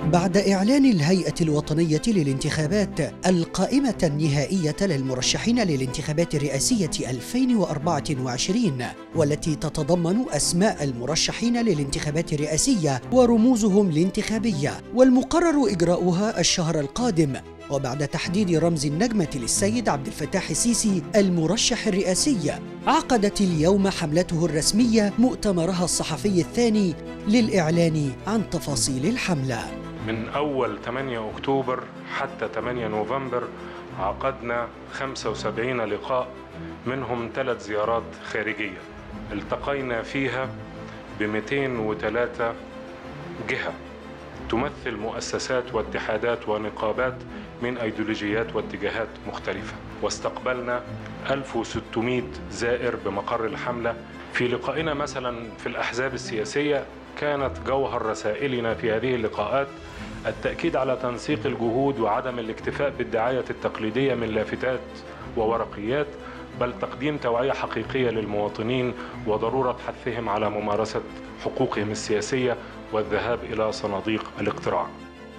بعد إعلان الهيئة الوطنية للانتخابات القائمة النهائية للمرشحين للانتخابات الرئاسية 2024 والتي تتضمن أسماء المرشحين للانتخابات الرئاسية ورموزهم الانتخابية، والمقرر إجراؤها الشهر القادم، وبعد تحديد رمز النجمة للسيد عبد الفتاح السيسي المرشح الرئاسي، عقدت اليوم حملته الرسمية مؤتمرها الصحفي الثاني للإعلان عن تفاصيل الحملة. من أول 8 أكتوبر حتى 8 نوفمبر عقدنا 75 لقاء، منهم 3 زيارات خارجية التقينا فيها ب 203 جهة تمثل مؤسسات واتحادات ونقابات من أيديولوجيات واتجاهات مختلفة، واستقبلنا 1600 زائر بمقر الحملة. في لقائنا مثلا في الأحزاب السياسية كانت جوهر رسائلنا في هذه اللقاءات التأكيد على تنسيق الجهود وعدم الاكتفاء بالدعاية التقليدية من لافتات وورقيات، بل تقديم توعية حقيقية للمواطنين وضرورة حثهم على ممارسة حقوقهم السياسية والذهاب إلى صناديق الاقتراع.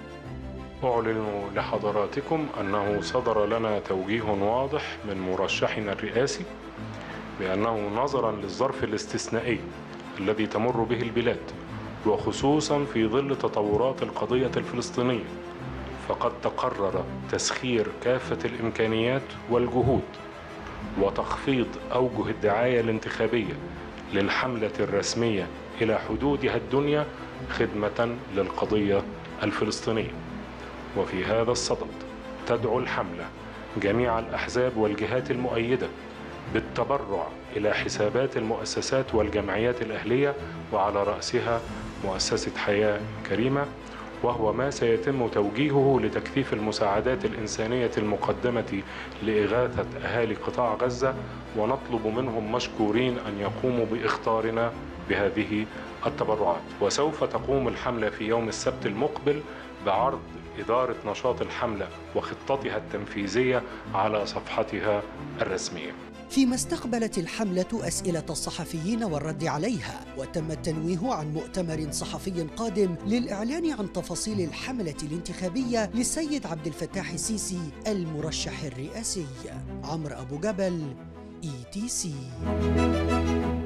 أعلن لحضراتكم أنه صدر لنا توجيه واضح من مرشحنا الرئاسي بأنه نظرا للظرف الاستثنائي الذي تمر به البلاد، وخصوصا في ظل تطورات القضية الفلسطينية، فقد تقرر تسخير كافة الإمكانيات والجهود وتخفيض أوجه الدعاية الانتخابية للحملة الرسمية إلى حدودها الدنيا خدمة للقضية الفلسطينية. وفي هذا الصدد تدعو الحملة جميع الأحزاب والجهات المؤيدة بالتبرع إلى حسابات المؤسسات والجمعيات الأهلية، وعلى رأسها مؤسسة حياة كريمة، وهو ما سيتم توجيهه لتكثيف المساعدات الإنسانية المقدمة لإغاثة أهالي قطاع غزة، ونطلب منهم مشكورين أن يقوموا بإخطارنا بهذه التبرعات. وسوف تقوم الحملة في يوم السبت المقبل بعرض إدارة نشاط الحملة وخطتها التنفيذية على صفحتها الرسمية. فيما استقبلت الحملة أسئلة الصحفيين والرد عليها، وتم التنويه عن مؤتمر صحفي قادم للإعلان عن تفاصيل الحملة الانتخابية للسيد عبد الفتاح السيسي المرشح الرئاسي. عمرو أبو جبل، ETC.